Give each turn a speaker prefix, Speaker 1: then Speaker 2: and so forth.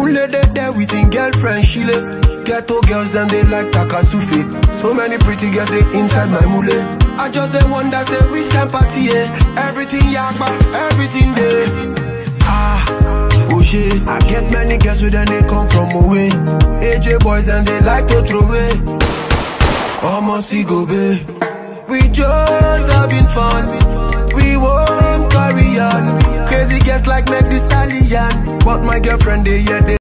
Speaker 1: Mule de there with him girlfriend Shile. Ghetto girls them they like Takasufi. So many pretty girls they inside my mule. I just they wonder say which can party everything yakba, everything there. Oh shit, I get many girls with them they come from away. AJ boys and they like to throw away. Almost go be. We just having fun. We won't carry on. Crazy girls like make the stallion. But my girlfriend they